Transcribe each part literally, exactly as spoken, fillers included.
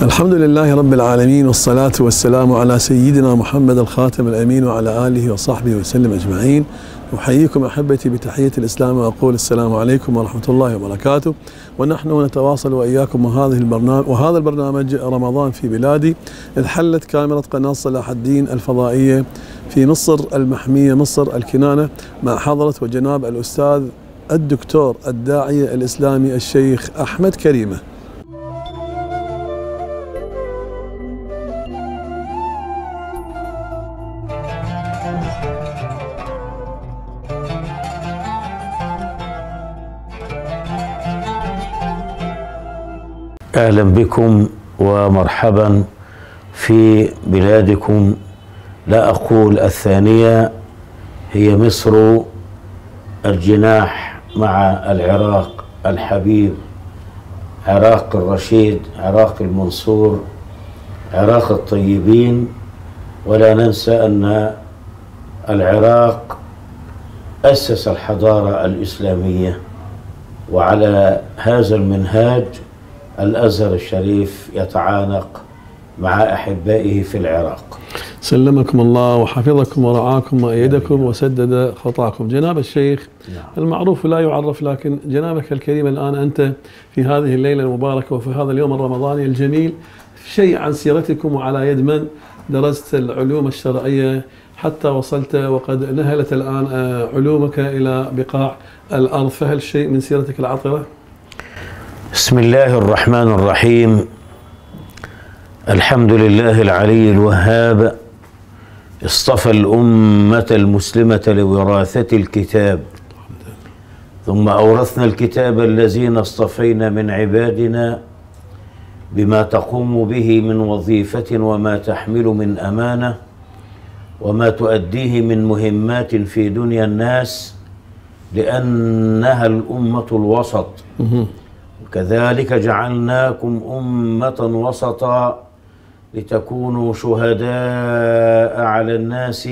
الحمد لله رب العالمين، والصلاة والسلام على سيدنا محمد الخاتم الأمين وعلى آله وصحبه وسلم أجمعين. أحييكم أحبتي بتحية الإسلام وأقول السلام عليكم ورحمة الله وبركاته. ونحن نتواصل وإياكم وهذه البرنامج وهذا البرنامج رمضان في بلادي. انحلت كاميرا قناة صلاح الدين الفضائية في مصر المحمية، مصر الكنانة، مع حضرة وجناب الأستاذ الدكتور الداعية الإسلامي الشيخ أحمد كريمة. أهلا بكم ومرحبا في بلادكم. لا أقول الثانية، هي مصر الجناح مع العراق الحبيب، عراق الرشيد، عراق المنصور، عراق الطيبين. ولا ننسى أن العراق أسس الحضارة الإسلامية، وعلى هذا المنهاج الأزهر الشريف يتعانق مع أحبائه في العراق. سلمكم الله وحفظكم ورعاكم وأيدكم وسدد خطاكم. جناب الشيخ، نعم. المعروف لا يعرف، لكن جنابك الكريم الآن أنت في هذه الليلة المباركة وفي هذا اليوم الرمضاني الجميل، شيء عن سيرتكم وعلى يد من درست العلوم الشرعية حتى وصلت وقد نهلت الآن علومك إلى بقاع الأرض، فهل شيء من سيرتك العطرة؟ بسم الله الرحمن الرحيم. الحمد لله العلي الوهاب، اصطفى الأمة المسلمة لوراثة الكتاب، ثم أورثنا الكتاب الذين اصطفينا من عبادنا بما تقوم به من وظيفة وما تحمل من أمانة وما تؤديه من مهمات في دنيا الناس، لأنها الأمة الوسط. وكذلك جعلناكم أمة وسطا لتكونوا شهداء على الناس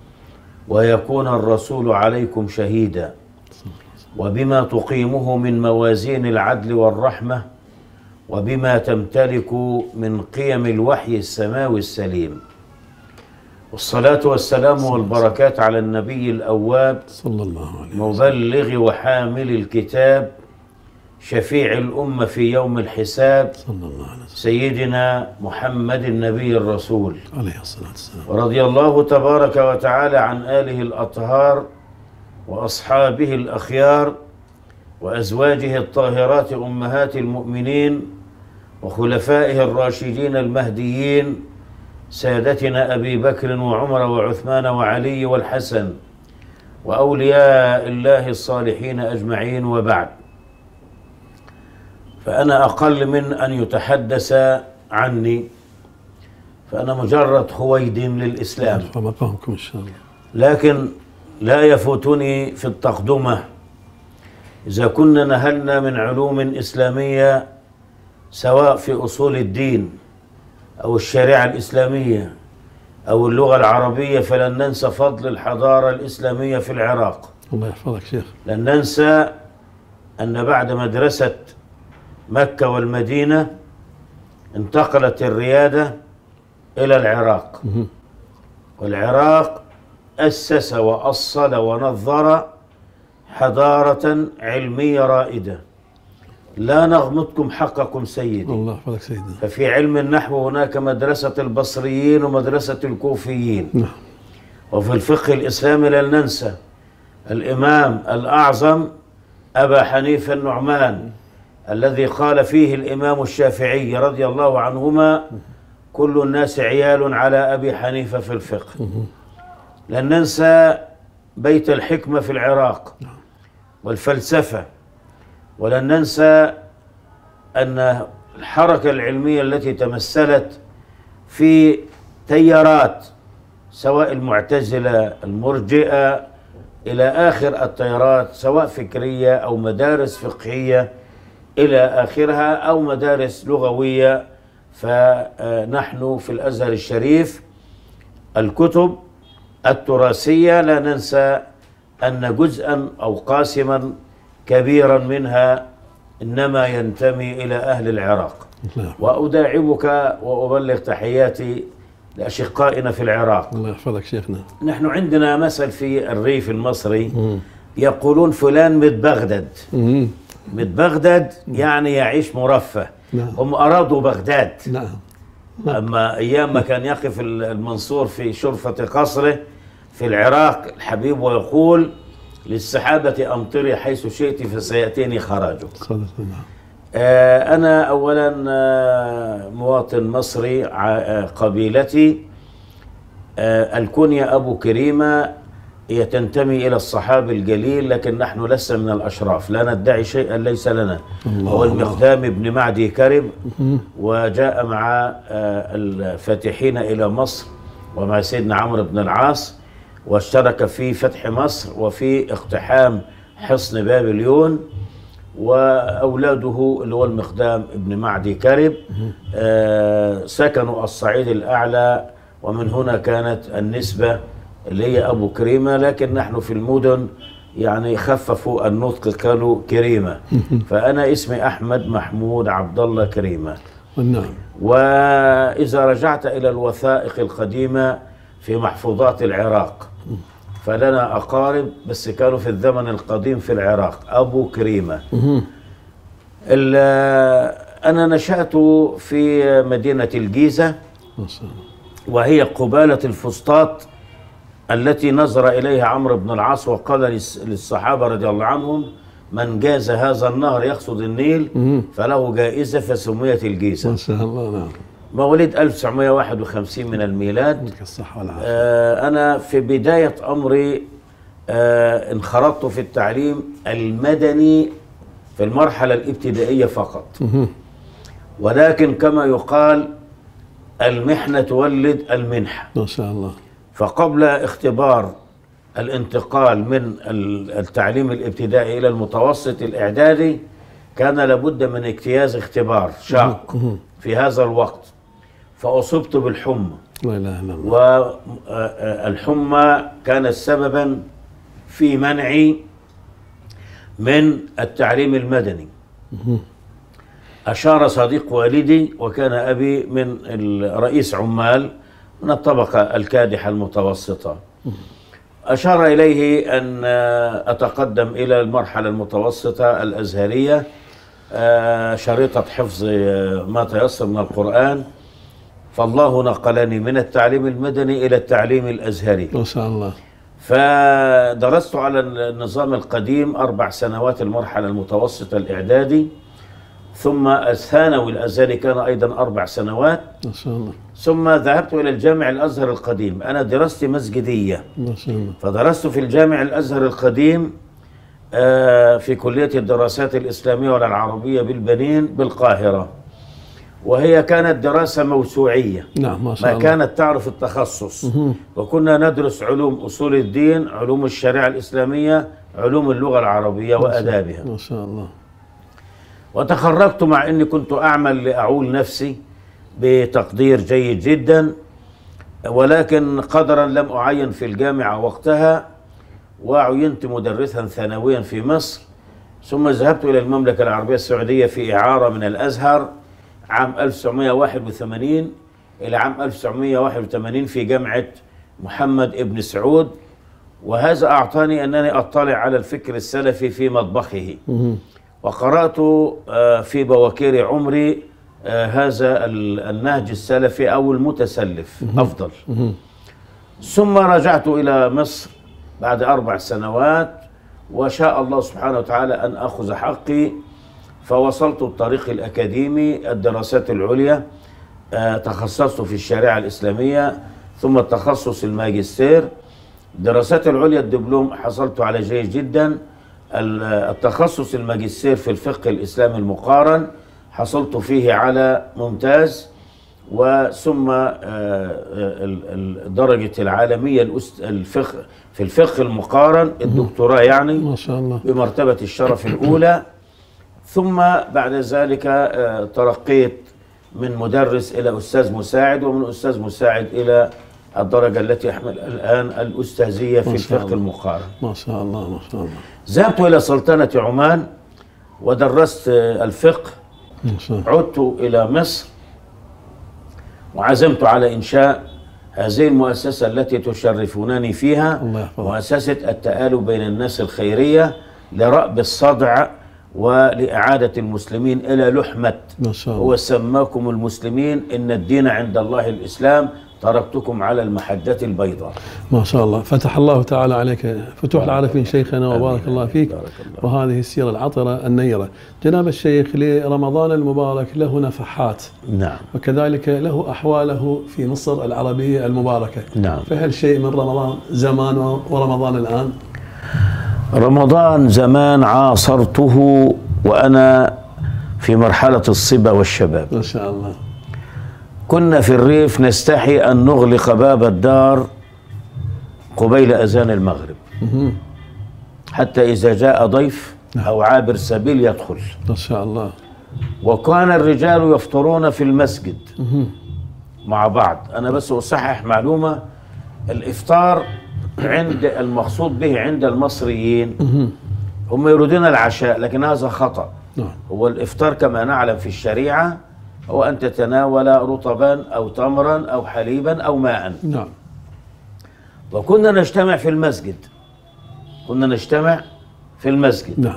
ويكون الرسول عليكم شهيدا، وبما تقيمه من موازين العدل والرحمة، وبما تمتلك من قيم الوحي السماوي السليم. والصلاة والسلام والبركات على النبي الأواب صلى الله عليه وسلم، مبلغ وحامل الكتاب، شفيع الأمة في يوم الحساب، صلى الله عليه وسلم، سيدنا محمد النبي الرسول عليه الصلاة والسلام. ورضي الله تبارك وتعالى عن آله الأطهار وأصحابه الأخيار وأزواجه الطاهرات أمهات المؤمنين وخلفائه الراشدين المهديين، سادتنا أبي بكر وعمر وعثمان وعلي والحسن وأولياء الله الصالحين أجمعين. وبعد، فأنا أقل من أن يتحدث عني، فأنا مجرد خويد للإسلام، فمقامكم إن شاء الله. لكن لا يفوتني في التقدمة إذا كنا نهلنا من علوم إسلامية سواء في أصول الدين أو الشريعة الإسلامية أو اللغة العربية، فلن ننسى فضل الحضارة الإسلامية في العراق. الله يحفظك شيخ. لن ننسى أن بعد مدرسة مكة والمدينة انتقلت الريادة إلى العراق، والعراق أسس وأصل ونظر حضارة علمية رائدة. لا نغمضكم حقكم سيدي. الله يحفظك سيدنا. ففي علم النحو هناك مدرسة البصريين ومدرسة الكوفيين. نعم. وفي الفقه الإسلامي لن ننسى الإمام الأعظم أبا حنيفة النعمان، الذي قال فيه الإمام الشافعي رضي الله عنهما: كل الناس عيال على أبي حنيفة في الفقه. لن ننسى بيت الحكمة في العراق والفلسفة. ولن ننسى أن الحركة العلمية التي تمثلت في تيارات، سواء المعتزلة، المرجئة، إلى آخر التيارات، سواء فكرية أو مدارس فقهية إلى آخرها أو مدارس لغوية. فنحن في الأزهر الشريف الكتب التراثية لا ننسى أن جزءا أو قاسما كبيرا منها إنما ينتمي إلى أهل العراق. الله وأداعبك وأبلغ تحياتي لأشقائنا في العراق. الله يحفظك شيخنا. نحن عندنا مثل في الريف المصري مم. يقولون فلان متبغدد. مم. متبغدد يعني يعيش مرفه. نعم. هم أرادوا بغداد. نعم. أما أيام ما كان يقف المنصور في شرفة قصره في العراق الحبيب ويقول للسحابة أمطري حيث شئت فسيأتيني خراجك. صدق الله. آه أنا أولا آه مواطن مصري آه قبيلتي آه الكنية أبو كريمة هي تنتمي إلى الصحابي الجليل، لكن نحن لسنا من الأشراف، لا ندعي شيئا ليس لنا. هو المقدام بن معدي كرب، وجاء مع الفاتحين إلى مصر ومع سيدنا عمرو بن العاص، واشترك في فتح مصر وفي اقتحام حصن بابليون، وأولاده اللي هو المقدام بن معدي كرب سكنوا الصعيد الأعلى، ومن هنا كانت النسبة اللي هي أبو كريمة، لكن نحن في المدن يعني خففوا النطق قالوا كريمة. فأنا اسمي أحمد محمود عبد الله كريمة. نعم. وإذا رجعت إلى الوثائق القديمة في محفوظات العراق فلنا أقارب بس كانوا في الزمن القديم في العراق أبو كريمة. أنا نشأت في مدينة الجيزة، وهي قبالة الفسطاط التي نظر إليها عمرو بن العاص وقال للصحابة رضي الله عنهم من جاز هذا النهر يقصد النيل فله جائزة، فسميت الجيزة. ما شاء الله. نعم. مواليد ألف وتسعمائة وواحد وخمسين من الميلاد. الصحة والعافية. آه أنا في بداية أمري آه انخرطت في التعليم المدني في المرحلة الابتدائية فقط، ولكن كما يقال المحنة تولد المنحة. ما شاء الله. فقبل اختبار الانتقال من التعليم الابتدائي إلى المتوسط الإعدادي كان لابد من اجتياز اختبار شاق في هذا الوقت، فأصبت بالحمى. لا إله إلا الله. والحمى كانت سببا في منعي من التعليم المدني. أشار صديق والدي وكان أبي من رئيس عمال من الطبقة الكادحة المتوسطة، أشار إليه أن أتقدم إلى المرحلة المتوسطة الأزهرية، شريطة حفظ ما تيسر من القرآن، فالله نقلني من التعليم المدني إلى التعليم الأزهري. ما شاء الله. فدرست على النظام القديم أربع سنوات المرحلة المتوسطة الإعدادي، ثم الثانوي الأزهري كان أيضا أربع سنوات. ما شاء الله. ثم ذهبت إلى الجامع الأزهر القديم. أنا دراستي مسجدية، ما شاء الله. فدرست في الجامع الأزهر القديم في كلية الدراسات الإسلامية والعربية بالبنين بالقاهرة، وهي كانت دراسة موسوعية. نعم. ما شاء الله. ما كانت تعرف التخصص. وكنا ندرس علوم أصول الدين، علوم الشريعة الإسلامية، علوم اللغة العربية وآدابها. ما شاء الله. وتخرجت مع أني كنت أعمل لأعول نفسي بتقدير جيد جدا، ولكن قدرا لم أعين في الجامعة وقتها، وعينت مدرسا ثانويا في مصر، ثم ذهبت إلى المملكة العربية السعودية في إعارة من الأزهر عام ألف وتسعمائة وواحد وثمانين إلى عام ألف وتسعمائة وواحد وثمانين في جامعة محمد ابن سعود، وهذا أعطاني أنني أطلع على الفكر السلفي في مطبخه. وقرأت في بواكير عمري هذا النهج السلفي أو المتسلف أفضل. ثم رجعت إلى مصر بعد أربع سنوات، وشاء الله سبحانه وتعالى أن أخذ حقي، فوصلت الطريق الأكاديمي الدراسات العليا، تخصصت في الشريعة الإسلامية، ثم التخصص الماجستير. الدراسات العليا الدبلوم حصلت على جيد جدا. التخصص الماجستير في الفقه الإسلامي المقارن حصلت فيه على ممتاز، وثم درجة العالمية الفقه في الفقه المقارن الدكتوراه يعني ما شاء الله بمرتبة الشرف الأولى. ثم بعد ذلك ترقيت من مدرس إلى أستاذ مساعد، ومن أستاذ مساعد إلى الدرجة التي أحمل الآن الأستاذية في الفقه المقارن. ما شاء الله. ما شاء الله. ذهبت إلى سلطنة عمان ودرست الفقه عدت إلى مصر وعزمت على إنشاء هذه المؤسسة التي تشرفونني فيها، مؤسسة التآلف بين الناس الخيرية لرأب الصدع ولإعادة المسلمين إلى لحمة. ما شاء الله. هو سماكم المسلمين إن الدين عند الله الإسلام، تركتكم على المحجة البيضاء. ما شاء الله، فتح الله تعالى عليك فتوح العارفين شيخنا وبارك الله فيك. بارك الله. وهذه السيرة العطرة النيرة. جناب الشيخ، لرمضان المبارك له نفحات، نعم، وكذلك له أحواله في مصر العربية المباركة. نعم. فهل شيء من رمضان زمان ورمضان الآن؟ رمضان زمان عاصرته وأنا في مرحلة الصبا والشباب. ما شاء الله. كنا في الريف نستحي أن نغلق باب الدار قبيل أذان المغرب حتى إذا جاء ضيف أو عابر سبيل يدخل. ما شاء الله. وكان الرجال يفطرون في المسجد مع بعض. أنا بس أصحح معلومة، الإفطار عند المقصود به عند المصريين هم يريدون العشاء، لكن هذا خطأ. هو الإفطار كما نعلم في الشريعة هو أن تتناول رطبا أو تمرا أو حليبا أو ماء. نعم. وكنا نجتمع في المسجد، كنا نجتمع في المسجد. نعم.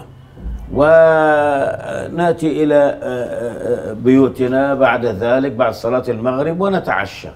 ونأتي إلى بيوتنا بعد ذلك بعد صلاة المغرب ونتعشى.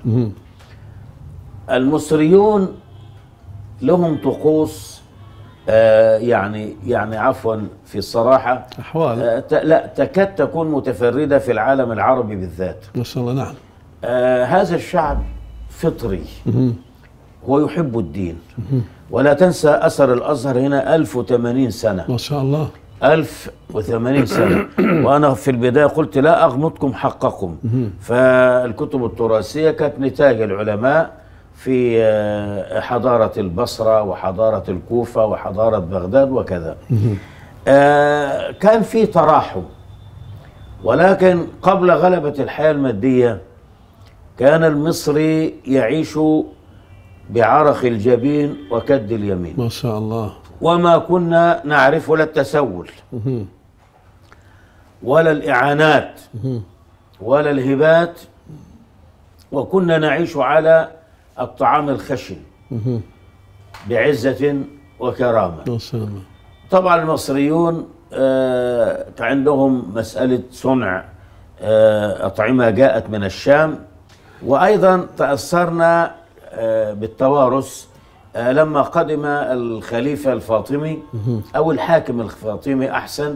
المصريون لهم طقوس آه يعني يعني عفوا في الصراحة أحوال آه لا تكاد تكون متفردة في العالم العربي بالذات. ما شاء الله. نعم. آه هذا الشعب فطري ويحب الدين. ولا تنسى أثر الأزهر هنا ألف وثمانين سنة. ما شاء الله. ألف وثمانين سنة. وأنا في البداية قلت لا أغمضكم حقكم. فالكتب التراثية كانت نتاج العلماء في حضارة البصرة وحضارة الكوفة وحضارة بغداد وكذا. آه كان في تراحم، ولكن قبل غلبة الحياة المادية كان المصري يعيش بعرق الجبين وكد اليمين. ما شاء الله. وما كنا نعرف لا التسول ولا الإعانات ولا الهبات، وكنا نعيش على الطعام الخشن بعزة وكرامة. ما شاء الله. طبعا المصريون آه عندهم مسألة صنع آه أطعمة جاءت من الشام، وأيضا تأثرنا آه بالتوارث آه لما قدم الخليفة الفاطمي أو الحاكم الفاطمي أحسن،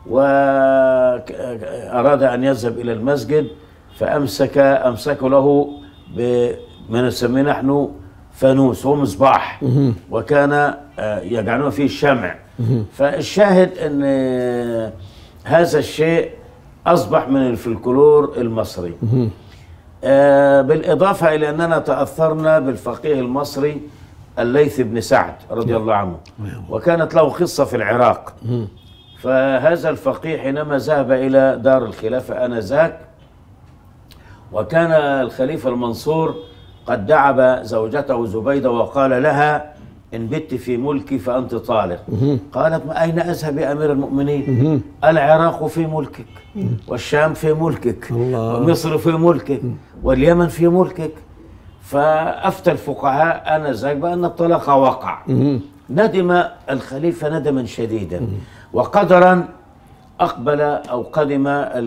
وأراد أن يذهب إلى المسجد فأمسك أمسك له بما نسميه نحن فانوس، هو مصباح، وكان يجعلون فيه الشمع. فالشاهد أن هذا الشيء أصبح من الفلكلور المصري. بالإضافة إلى أننا تأثرنا بالفقيه المصري الليث بن سعد رضي الله عنه، وكانت له قصة في العراق. فهذا الفقيه حينما ذهب إلى دار الخلافة آنذاك، وكان الخليفة المنصور قد دعب زوجته زبيدة وقال لها إن بت في ملكي فأنت طالق. قالت أين أذهب يا أمير المؤمنين؟ العراق في ملكك، والشام في ملكك، ومصر في ملكك، واليمن في ملكك. فأفتى الفقهاء آنذاك بأن الطلاق وقع. ندم الخليفة ندما شديدا، وقدرا أقبل أو قدم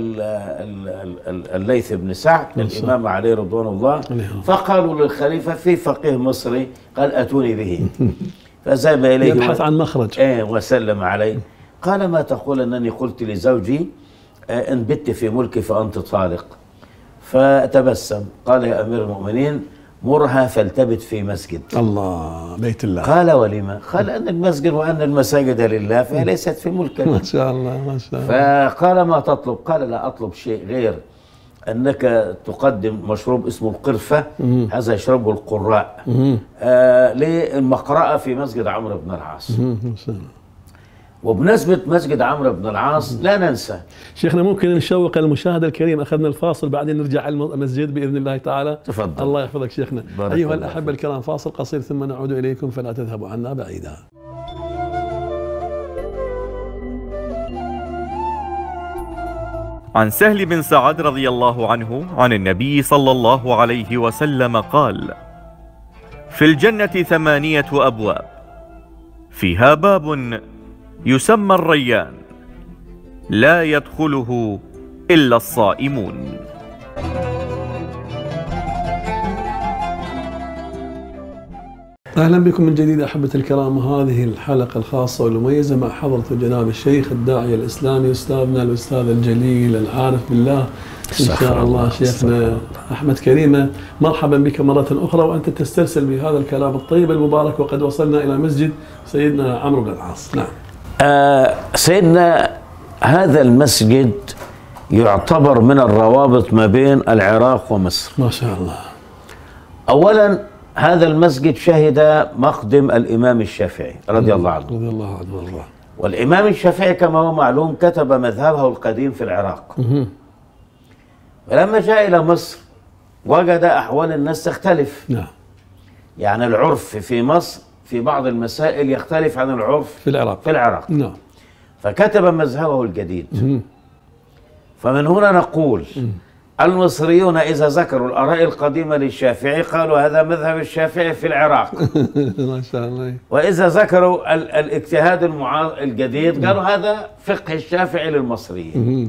الليث بن سعد الإمام عليه رضوان الله، فقالوا للخليفة في فقيه مصري قال أتوني به، فذهب إليه يبحث عن مخرج ايه وسلم عليه. قال ما تقول أنني قلت لزوجي إن بت في ملكي فأنت طالق؟ فتبسم قال يا أمير المؤمنين مرها فالتبت في مسجد. الله، بيت الله. قال ولما؟ قال أن المسجد وأن المساجد لله فهي ليست في ملكك. ما شاء الله ما شاء الله. فقال ما تطلب؟ قال لا أطلب شيء غير أنك تقدم مشروب اسمه القرفة، هذا يشربه القراء آه للمقرأة في مسجد عمرو بن العاص. ما شاء الله. وبمناسبة مسجد عمرو بن العاص لا ننسى شيخنا، ممكن نشوق المشاهد الكريم، أخذنا الفاصل بعدين نرجع على المسجد بإذن الله تعالى. تفضل. الله يحفظك شيخنا. أيها الأحبة الكرام، فاصل قصير ثم نعود إليكم، فلا تذهبوا عنا بعيدا. عن سهل بن سعد رضي الله عنه عن النبي صلى الله عليه وسلم قال: في الجنة ثمانية أبواب، فيها باب يسمى الريان، لا يدخله إلا الصائمون. أهلا بكم من جديد أحبة الكرام، هذه الحلقة الخاصة والمميزة مع حضرة جناب الشيخ الداعية الإسلامي أستاذنا الأستاذ الجليل العارف بالله إن شاء الله شيخنا أحمد كريمة. مرحبا بك مرة أخرى وأنت تسترسل بهذا الكلام الطيب المبارك، وقد وصلنا إلى مسجد سيدنا عمرو بن العاص. نعم. آه سيدنا، هذا المسجد يعتبر من الروابط ما بين العراق ومصر. ما شاء الله. أولا هذا المسجد شهد مقدم الإمام الشافعي رضي الله عنه. رضي الله عنه والله. والإمام الشافعي كما هو معلوم كتب مذهبه القديم في العراق. ولما جاء إلى مصر وجد أحوال الناس تختلف. نعم. يعني العرف في مصر في بعض المسائل يختلف عن العرف في العراق. في العراق. نعم. فكتب مذهبه الجديد. مم. فمن هنا نقول مم. المصريون إذا ذكروا الآراء القديمة للشافعي قالوا هذا مذهب الشافعي في العراق. ما شاء الله. وإذا ذكروا ال الاجتهاد المعا... الجديد قالوا هذا فقه الشافعي للمصريين.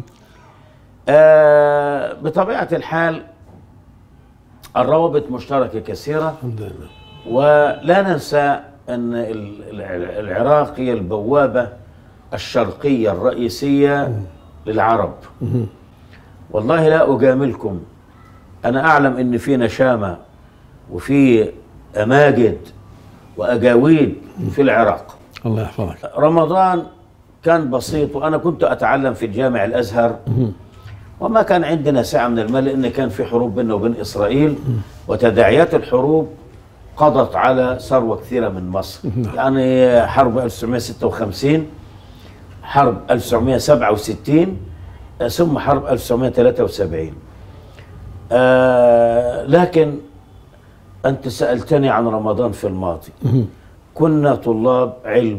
آه بطبيعة الحال الروابط مشتركة كثيرة. الحمد لله. ولا ننسى أن العراق هي البوابة الشرقية الرئيسية مم. للعرب. مم. والله لا أجاملكم، أنا أعلم أن في نشامة وفي أماجد وأجاويد في العراق. الله يحفظك. رمضان كان بسيط، وأنا كنت أتعلم في الجامع الأزهر وما كان عندنا سعة من المال، لأن كان في حروب بيننا وبين إسرائيل، وتداعيات الحروب قضت على ثروة كثيرة من مصر. يعني حرب ألف وتسعمائة وستة وخمسين، حرب ألف وتسعمائة وسبعة وستين، ثم حرب ألف وتسعمائة وثلاثة وسبعين. آه لكن أنت سألتني عن رمضان في الماضي. كنا طلاب علم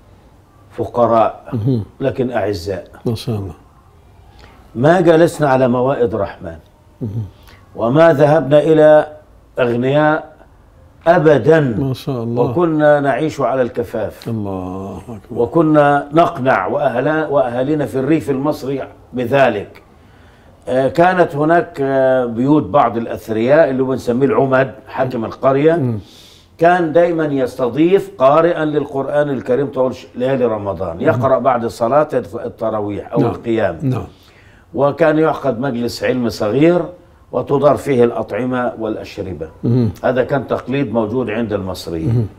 فقراء لكن أعزاء. ما شاء الله. ما جلسنا على موائد رحمن وما ذهبنا إلى أغنياء أبدا. ما شاء الله. وكنا نعيش على الكفاف. الله أكبر. وكنا نقنع وأهلا وأهالينا في الريف المصري بذلك. آه كانت هناك آه بيوت بعض الأثرياء اللي بنسميه العمد حاكم القرية. م. كان دايما يستضيف قارئا للقرآن الكريم طول ليالي رمضان، يقرأ بعد صلاة التراويح أو نعم. القيام. نعم. وكان يعقد مجلس علم صغير وتدار فيه الأطعمة والأشربة. مم. هذا كان تقليد موجود عند المصريين. مم.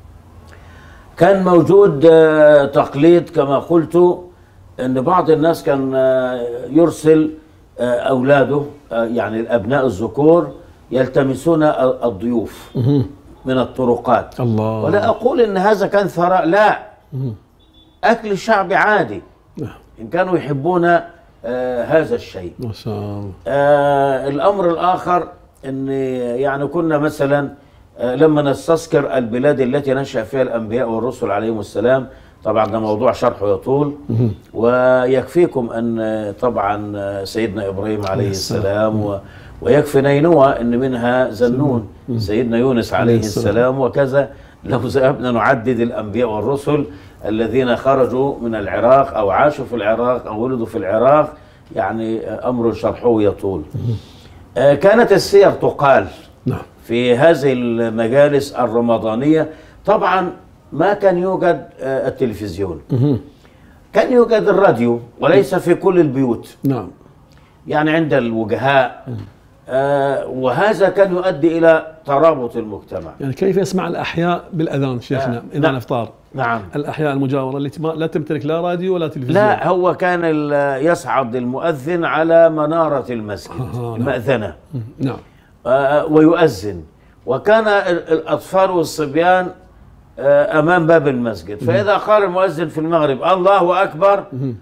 كان موجود آه تقليد كما قلت أن بعض الناس كان آه يرسل آه أولاده آه يعني الأبناء الذكور يلتمسون الضيوف مم. من الطرقات. الله. ولا أقول أن هذا كان ثراء، لا. مم. أكل الشعب عادي. نعم. إن كانوا يحبون آه هذا الشيء. ما شاء الله. آه الأمر الآخر أن يعني كنا مثلا آه لما نستذكر البلاد التي نشأ فيها الأنبياء والرسل عليهم السلام، طبعا ده موضوع شرحه يطول، ويكفيكم أن طبعا سيدنا إبراهيم عليه السلام و ويكفي نينوى أن منها زنون سيدنا يونس عليه السلام، وكذا لو ذهبنا نعدد الأنبياء والرسل الذين خرجوا من العراق أو عاشوا في العراق أو ولدوا في العراق، يعني أمر شرحه يطول. كانت السير تقال في هذه المجالس الرمضانية. طبعا ما كان يوجد التلفزيون، كان يوجد الراديو وليس في كل البيوت. نعم. يعني عند الوجهاء. آه وهذا كان يؤدي إلى ترابط المجتمع. يعني كيف يسمع الأحياء بالأذان شيخنا آه إذا الإفطار؟ نعم. الأحياء المجاورة التي لا تمتلك لا راديو ولا تلفزيون. لا، هو كان يصعد المؤذن على منارة المسجد آه المأذنة. نعم. آه ويؤذن، وكان الأطفال والصبيان آه أمام باب المسجد، فإذا قال المؤذن في المغرب الله أكبر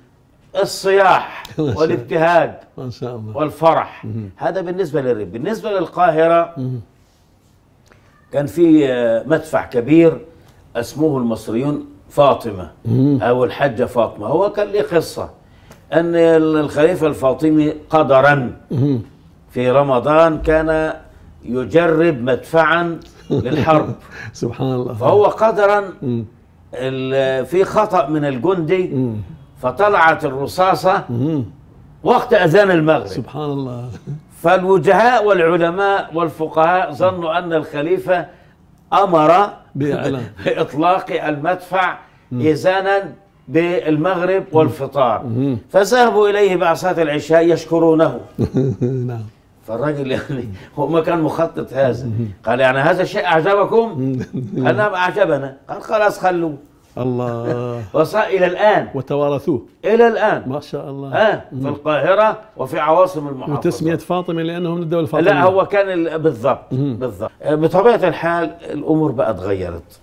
الصياح والابتهاج ما شاء الله والفرح. مم. هذا بالنسبة للريف. بالنسبة للقاهرة مم. كان في مدفع كبير اسمه المصريون فاطمة مم. أو الحجة فاطمة. هو كان له قصة أن الخليفة الفاطمي قدرا في رمضان كان يجرب مدفعا للحرب. سبحان الله. فهو قدرا في خطأ من الجندي فطلعت الرصاصة وقت أذان المغرب. سبحان الله. فالوجهاء والعلماء والفقهاء ظنوا أن الخليفة أمر بإطلاق المدفع إذانا بالمغرب والفطار، فذهبوا إليه بعد صلاة العشاء يشكرونه. نعم. فالراجل يعني هو ما كان مخطط هذا، قال يعني هذا الشيء أعجبكم؟ قال نعم أعجبنا. قال خلاص خلوه. الله. وصار إلى الآن وتوارثوه إلى الآن ما شاء الله. آه في القاهرة وفي عواصم المحافظات. وتسمية فاطمة لأنه من الدولة الفاطمية. لا هو كان بالضبط بالضبط. بطبيعة الحال الأمور بقى اتغيرت.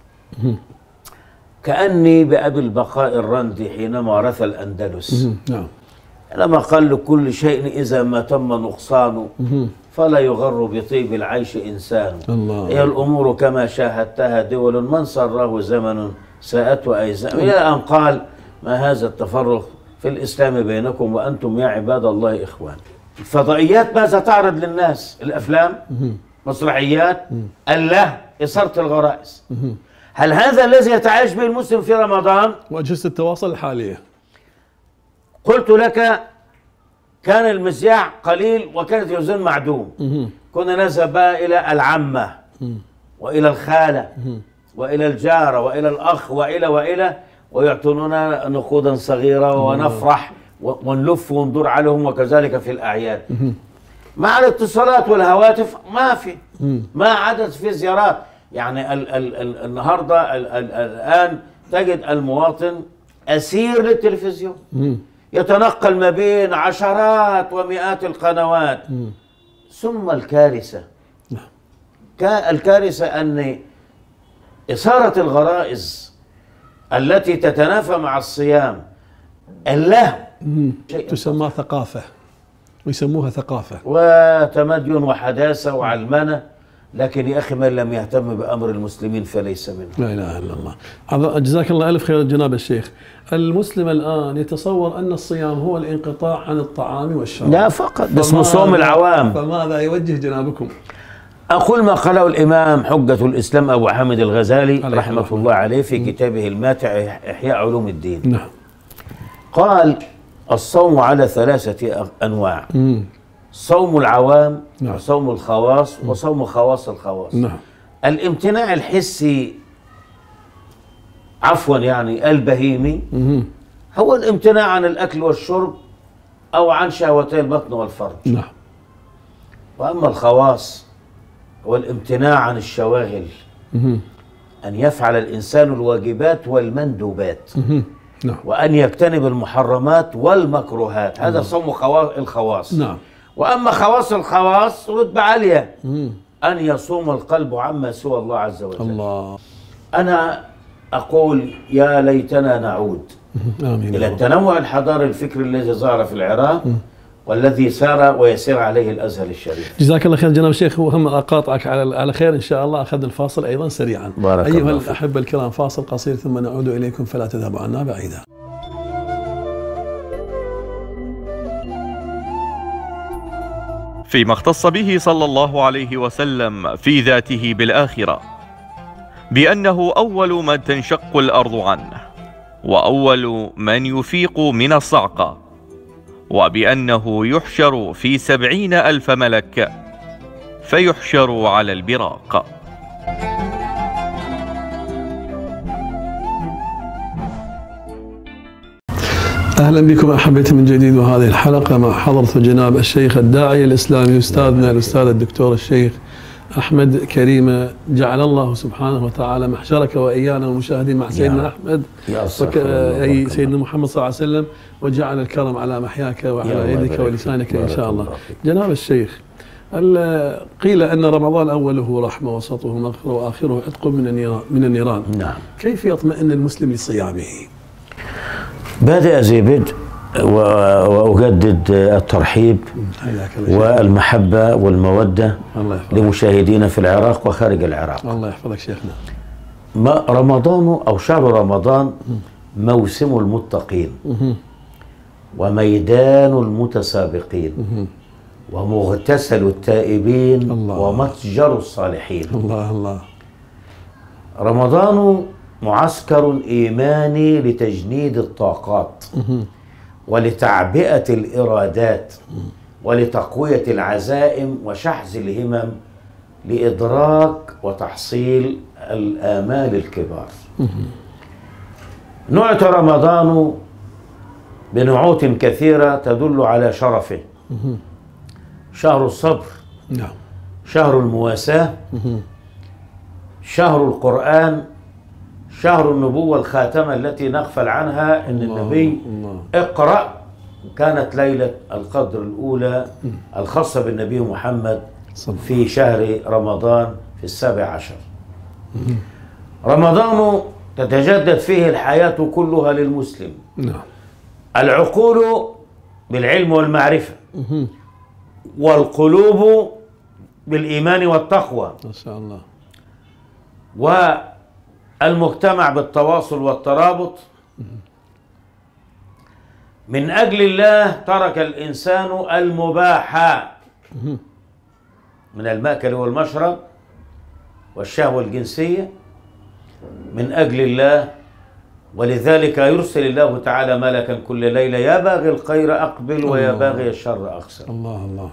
كأني بأبي البقاء الرندي حينما رثى الأندلس. نعم. لما قال لكل شيء إذا ما تم نقصانه فلا يغر بطيب العيش إنسان. الله. هي الأمور كما شاهدتها دول من سره زمن ساءته أيزام، إلى أن قال ما هذا التفرق في الإسلام بينكم وأنتم يا عباد الله إخوان. الفضائيات ماذا تعرض للناس؟ الأفلام، مسرحيات، الله، إثارة الغرائز. هل هذا الذي يتعايش به المسلم في رمضان؟ وأجهزة التواصل الحالية. قلت لك كان المذياع قليل وكانت التلفزيون معدوم. كنا نذهب إلى العمة وإلى الخالة وإلى الجارة وإلى الأخ وإلى وإلى ويعطوننا نقودا صغيرة ونفرح ونلف وندور عليهم، وكذلك في الأعياد. مع الاتصالات والهواتف ما في، ما عادت في زيارات. يعني ال ال ال النهارده ال ال الآن تجد المواطن أسير للتلفزيون، يتنقل ما بين عشرات ومئات القنوات. ثم الكارثة الكارثة أن إثارة الغرائز التي تتنافى مع الصيام اللهو تسمى ثقافة، ويسموها ثقافة وتمدن وحداثة وعلمنة. لكن يا أخي من لم يهتم بأمر المسلمين فليس منه. لا إله إلا الله. جزاك الله ألف خير جناب الشيخ. المسلم الآن يتصور أن الصيام هو الانقطاع عن الطعام والشراب. لا فقط، اسمه صوم العوام. فماذا يوجه جنابكم؟ أقول ما قاله الإمام حجة الإسلام أبو حامد الغزالي رحمة الله عليه في كتابه الماتع إحياء علوم الدين. نعم. قال الصوم على ثلاثة أنواع. مم. صوم العوام، نعم. وصوم الخواص، وصوم خواص الخواص. نعم. الامتناع الحسي عفوا يعني البهيمي مم. هو الامتناع عن الأكل والشرب أو عن شهوتي البطن والفرج. نعم. وأما الخواص هو الامتناع عن الشواغل، مم. أن يفعل الإنسان الواجبات والمندوبات، مم. نعم. وأن يجتنب المحرمات والمكروهات. هذا نعم. صوم الخواص. نعم. وأما خواص الخواص رتبة عالية، مم. أن يصوم القلب عما سوى الله عز وجل. الله. أنا أقول يا ليتنا نعود آمين. إلى التنوع الحضاري الفكري الذي ظهر في العراق، مم. والذي سار ويسير عليه الأزهر الشريف. جزاك الله خير جناب الشيخ. وهم أقاطعك على على خير إن شاء الله. أخذ الفاصل أيضا سريعا. بارك أيها الله الأحبة الكرام، فاصل قصير ثم نعود إليكم فلا تذهبوا عنا بعيدا. فيما اختص به صلى الله عليه وسلم في ذاته بالآخرة، بأنه أول من تنشق الأرض عنه، وأول من يفيق من الصعقة، وبأنه يحشر في سبعين ألف ملك فيحشر على البراق. أهلا بكم أحبتي من جديد، وهذه الحلقة مع حضرة جناب الشيخ الداعية الإسلامي أستاذنا الأستاذ الدكتور الشيخ أحمد كريمة، جعل الله سبحانه وتعالى محشرك وإيانا والمشاهدين مع سيدنا أحمد أي سيدنا محمد صلى الله عليه وسلم، وجعل الكرم على محياك وعلى يدك ولسانك إن شاء الله. جناب الشيخ، قيل أن رمضان أوله رحمة وسطه مغفرة وآخره عتق من من النيران. نعم. كيف يطمئن المسلم لصيامه؟ بادئ زي بدء وأجدد الترحيب والمحبة والمودة لمشاهدينا في العراق وخارج العراق. الله يحفظك شيخنا. ما رمضان أو شهر رمضان موسم المتقين، وميدان المتسابقين ومغتسل التائبين الله. ومتجر الصالحين. الله الله. رمضان معسكر إيماني لتجنيد الطاقات ولتعبئة الإرادات ولتقوية العزائم وشحذ الهمم لإدراك وتحصيل الآمال الكبار. نعت رمضان بنعوت كثيرة تدل على شرفه: شهر الصبر، نعم، شهر المواساة، شهر القرآن، شهر النبوة الخاتمة التي نغفل عنها إن النبي الله. اقرأ كانت ليلة القدر الأولى الخاصة بالنبي محمد في شهر رمضان في السابع عشر. رمضان تتجدد فيه الحياة كلها للمسلم، نعم، العقول بالعلم والمعرفة والقلوب بالإيمان والتقوى ما شاء الله، والمجتمع بالتواصل والترابط. من أجل الله ترك الإنسان المباح من المأكل والمشرب والشهوة الجنسية من أجل الله، ولذلك يرسل الله تعالى ملكا كل ليلة: يا باغي الخير أقبل ويا باغي الشر أقصر. الله الله.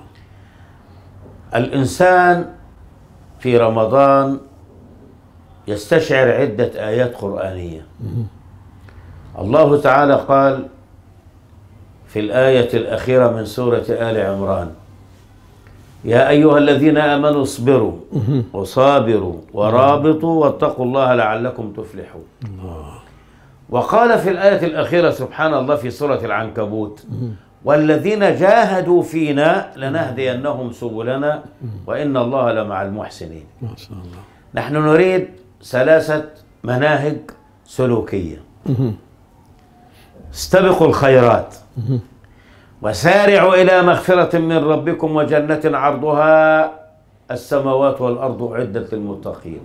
الإنسان في رمضان يستشعر عدة آيات قرآنية. الله تعالى قال في الآية الأخيرة من سورة آل عمران: يا أيها الذين آمنوا اصبروا وصابروا ورابطوا واتقوا الله لعلكم تفلحون. الله. وقال في الآية الأخيرة سبحان الله في سورة العنكبوت: والذين جاهدوا فينا لنهدينهم سبلنا وإن الله لمع المحسنين. ما شاء الله. نحن نريد ثلاثة مناهج سلوكية: استبقوا الخيرات، وسارعوا إلى مغفرة من ربكم وجنة عرضها السماوات والأرض أعدت للمتقين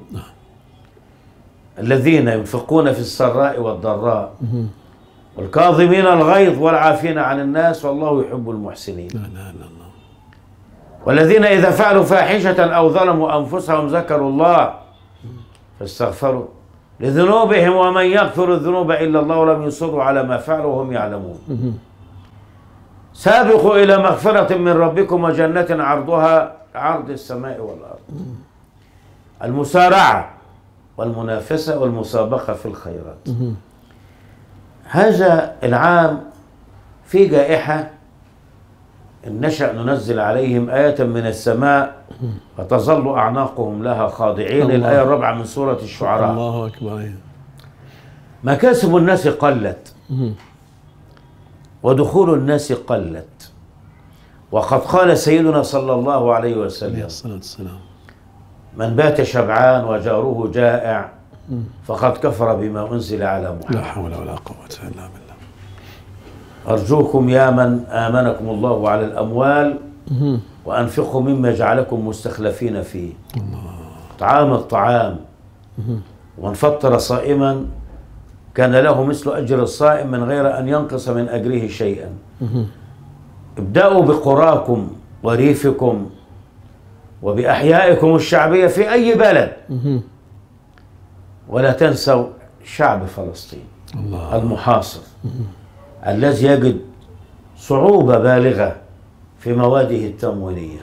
الذين ينفقون في السراء والضراء والكاظمين الغيظ والعافين عن الناس والله يحب المحسنين. لا لا لا الله. والذين إذا فعلوا فاحشة أو ظلموا أنفسهم ذكروا الله فاستغفروا لذنوبهم ومن يغفر الذنوب إلا الله ولم يصروا على ما فعلوا وهم يعلمون. سابقوا إلى مغفرة من ربكم وجنة عرضها عرض السماء والأرض. المسارعة والمنافسة والمسابقة في الخيرات. هذا العام في جائحة إن نشأ ننزل عليهم آية من السماء فتظل أعناقهم لها خاضعين. الآية الرابعة من سورة الشعراء. الله أكبر. مكاسب الناس قلت ودخول الناس قلت، وقد قال سيدنا صلى الله عليه وسلم: عليه الصلاة والسلام: من بات شبعان وجاره جائع فقد كفر بما أنزل على محمد. لا حول ولا قوة إلا بالله. أرجوكم يا من آمنكم الله على الأموال وأنفقوا مما جعلكم مستخلفين فيه. الله. طعام الطعام، ومن فطر صائما كان له مثل أجر الصائم من غير أن ينقص من أجره شيئا. ابدأوا بقراكم وريفكم وبأحيائكم الشعبية في أي بلد، ولا تنسوا شعب فلسطين الله. المحاصر الذي يجد صعوبة بالغة في مواده التموينية.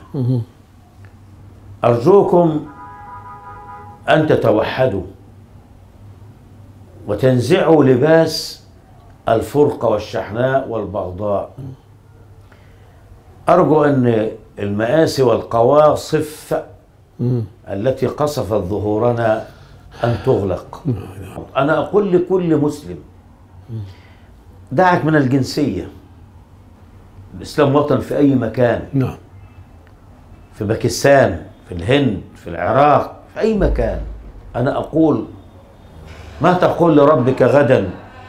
أرجوكم أن تتوحدوا وتنزعوا لباس الفرقة والشحناء والبغضاء. أرجو أن المآسي والقواصف التي قصفت ظهورنا أن تغلق. أنا أقول لكل مسلم: دعك من الجنسية. الإسلام وطن في أي مكان، نعم، في باكستان، في الهند، في العراق، في أي مكان. أنا أقول: ما تقول لربك غدا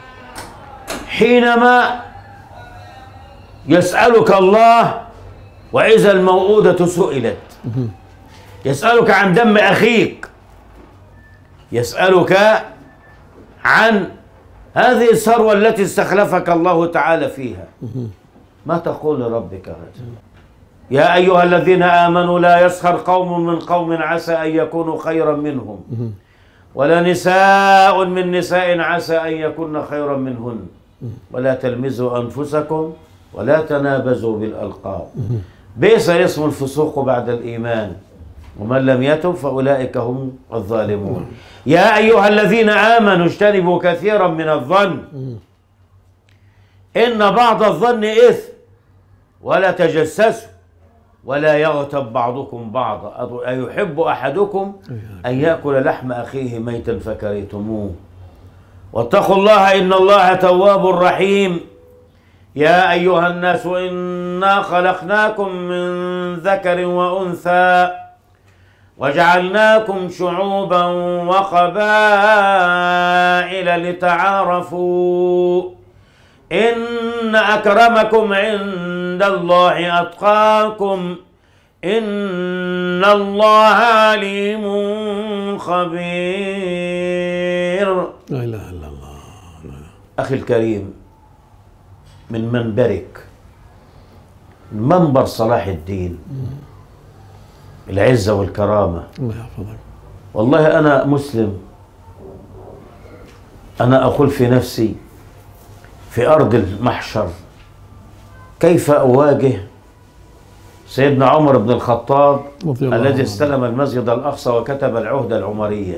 حينما يسألك الله وإذا الموءودة سئلت؟ يسألك عن دم أخيك، يسألك عن هذه الثروة التي استخلفك الله تعالى فيها، ما تقول لربك غدا؟ يا أيها الذين آمنوا لا يسخر قوم من قوم عسى أن يكونوا خيرا منهم ولا نساء من نساء عسى أن يكون خيرا منهن ولا تلمزوا أنفسكم ولا تنابزوا بالألقاب بئس اسم الفسوق بعد الإيمان ومن لم يتب فأولئك هم الظالمون. يا أيها الذين آمنوا اجتنبوا كثيرا من الظن إن بعض الظن إثم ولا تجسسوا ولا يغتب بعضكم بعضا أيحب أحدكم أن يأكل لحم أخيه ميتا فكرهتموه واتقوا الله إن الله تواب رحيم. يا أيها الناس إنا خلقناكم من ذكر وأنثى وجعلناكم شعوبا وقبائل لتعارفوا إن أكرمكم عند الله أتقاكم إن الله عليم خبير. لا إله إلا الله. أخي الكريم، من منبرك منبر صلاح الدين العزة والكرامة، الله يحفظك. والله أنا مسلم، أنا أقول في نفسي في أرض المحشر كيف أواجه سيدنا عمر بن الخطاب الذي استلم المسجد الأقصى وكتب العهدة العمرية،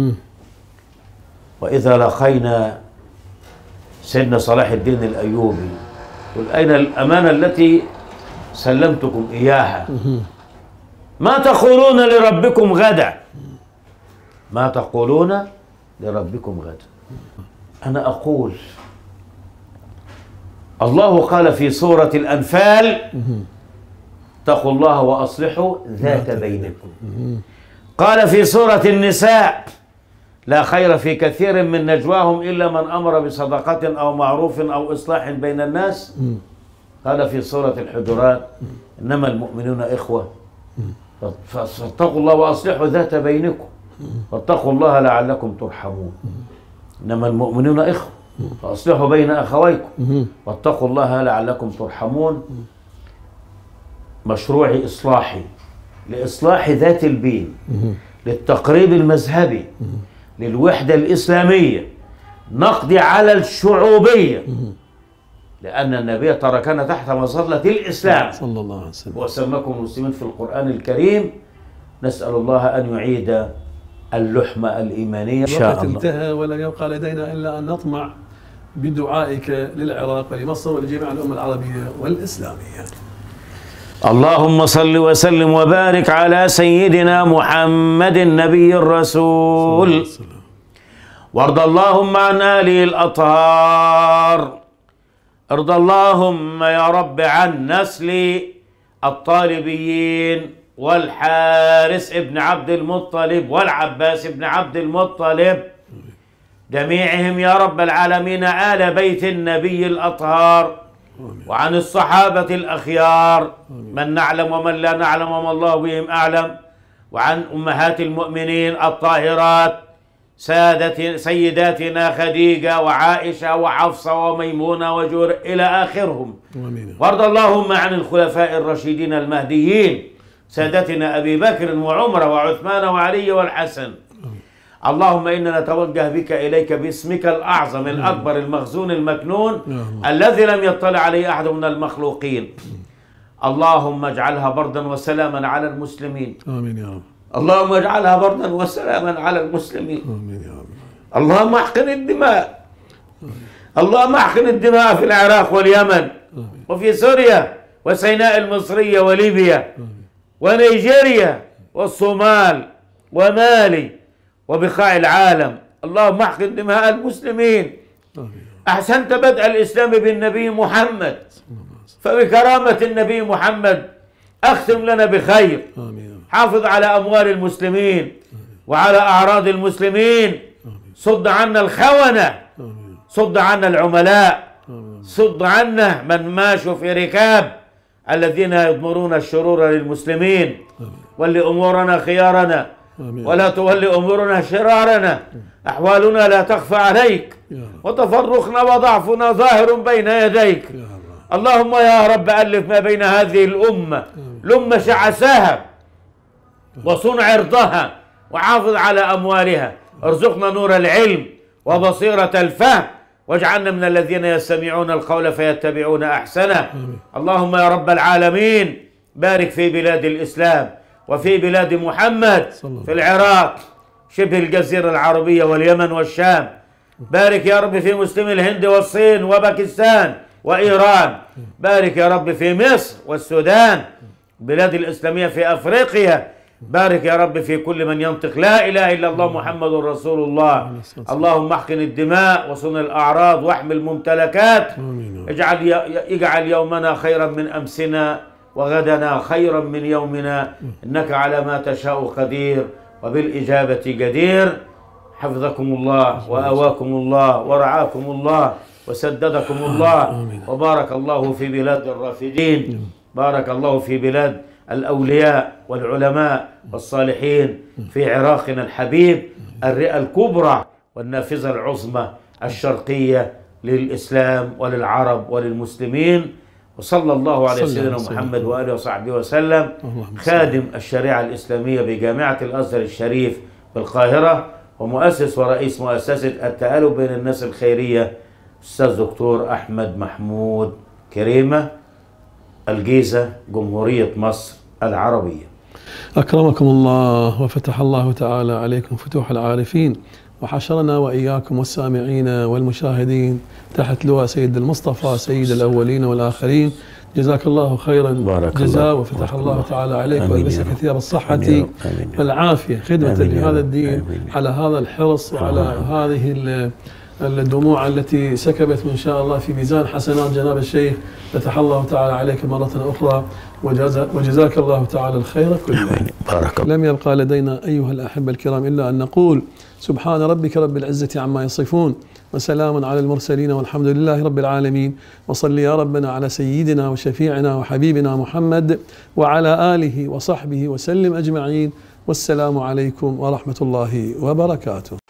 وإذا لقينا سيدنا صلاح الدين الأيوبي قل أين الأمانة التي سلمتكم إياها؟ ما تقولون لربكم غدا؟ ما تقولون لربكم غدا؟ أنا أقول الله قال في سورة الأنفال اتقوا الله وأصلحوا ذات بينكم. قال في سورة النساء لا خير في كثير من نجواهم إلا من أمر بصدقة أو معروف أو إصلاح بين الناس. قال في سورة الحجرات إنما المؤمنون إخوة فاتقوا الله وأصلحوا ذات بينكم واتقوا الله لعلكم ترحمون. إنما المؤمنون إخوة فأصلحوا بين أخويكم واتقوا الله لعلكم ترحمون. مشروع إصلاحي لإصلاح ذات البين، للتقريب المذهبي، للوحدة الإسلامية، نقضي على الشعوبية، لأن النبي تركنا تحت مظلة الإسلام صلى الله عليه وسلم وسماكم المسلمين في القرآن الكريم. نسأل الله أن يعيد اللحمة الإيمانية إن شاء الله. انتهى ولم يبقى لدينا إلا أن نطمع بدعائك للعراق ولمصر ولجميع الأمة العربية والإسلامية. اللهم صل وسلم وبارك على سيدنا محمد النبي الرسول، وارض اللهم عن آله الأطهار، ارض اللهم يا رب عن نسل الطالبيين والحارس ابن عبد المطلب والعباس ابن عبد المطلب، جميعهم يا رب العالمين آل بيت النبي الأطهار، وعن الصحابة الأخيار من نعلم ومن لا نعلم وما الله بهم أعلم، وعن أمهات المؤمنين الطاهرات سادة سيداتنا خديجة وعائشة وحفصة وميمونة وجور إلى آخرهم. وارض اللهم عن الخلفاء الراشدين المهديين سادتنا أبي بكر وعمر وعثمان وعلي والحسن. اللهم إنا نتوجه بك إليك باسمك الأعظم الأكبر المخزون المكنون الذي لم يطلع عليه أحد من المخلوقين. اللهم اجعلها بردا وسلاما على المسلمين. آمين يا رب. اللهم اجعلها بردا وسلاما على المسلمين. آمين يا رب. اللهم احقن الدماء. اللهم احقن الدماء في العراق واليمن وفي سوريا وسيناء المصرية وليبيا ونيجيريا والصومال ومالي وبقاع العالم. اللهم احقن دماء المسلمين. أحسنت بدء الإسلام بالنبي محمد، فبكرامة النبي محمد أختم لنا بخير. حافظ على أموال المسلمين وعلى أعراض المسلمين. صد عنا الخونة، صد عنا العملاء، صد عنا من ماشوا في ركاب الذين يضمرون الشرور للمسلمين. ولي أمورنا خيارنا ولا تولي أمورنا شرارنا. أحوالنا لا تخفى عليك، وتفرقنا وضعفنا ظاهر بين يديك. اللهم يا رب ألف ما بين هذه الأمة، لم شعساها وصن عرضها، وحافظ على أموالها. ارزقنا نور العلم وبصيرة الفهم، واجعلنا من الذين يستمعون القول فيتبعون أحسنه. اللهم يا رب العالمين بارك في بلاد الإسلام وفي بلاد محمد، في العراق، شبه الجزيرة العربية واليمن والشام. بارك يا رب في مسلم الهند والصين وباكستان وإيران. بارك يا رب في مصر والسودان، بلاد الإسلامية في أفريقيا. بارك يا رب في كل من ينطق لا إله إلا الله محمد رسول الله. اللهم احقن الدماء وصن الأعراض واحمي الممتلكات. اجعل اجعل يومنا خيرا من أمسنا، وغدنا خيرا من يومنا، إنك على ما تشاء قدير وبالإجابة جدير. حفظكم الله وأواكم الله ورعاكم الله وسددكم الله، وبارك الله في بلاد الرافدين، بارك الله في بلاد الأولياء والعلماء والصالحين، في عراقنا الحبيب الرئة الكبرى والنافذة العظمى الشرقية للإسلام وللعرب وللمسلمين. وصلى الله على سيدنا محمد وآله وصحبه وسلم، خادم الشريعة الإسلامية بجامعة الأزهر الشريف بالقاهرة، ومؤسس ورئيس مؤسسة التآلف بين الناس الخيرية، أستاذ دكتور أحمد محمود كريمة، الجيزة، جمهورية مصر العربية. أكرمكم الله وفتح الله تعالى عليكم فتوح العارفين، وحشرنا وإياكم والسامعين والمشاهدين تحت لواء سيد المصطفى سيد الأولين والآخرين. جزاك الله خيرا جزاء، وفتح الله تعالى عليك وألبسك ثياب الصحة والعافية خدمة لهذا الدين، على هذا الحرص وعلى هذه الدموع التي سكبت إن شاء الله في ميزان حسنات جناب الشيخ. فتح الله تعالى عليك مرة أخرى، وجزاك الله تعالى الخير كله. لم يبقى لدينا أيها الأحبة الكرام إلا أن نقول سبحان ربك رب العزة عما يصفون، وسلام على المرسلين، والحمد لله رب العالمين. وصل يا ربنا على سيدنا وشفيعنا وحبيبنا محمد وعلى آله وصحبه وسلم أجمعين. والسلام عليكم ورحمة الله وبركاته.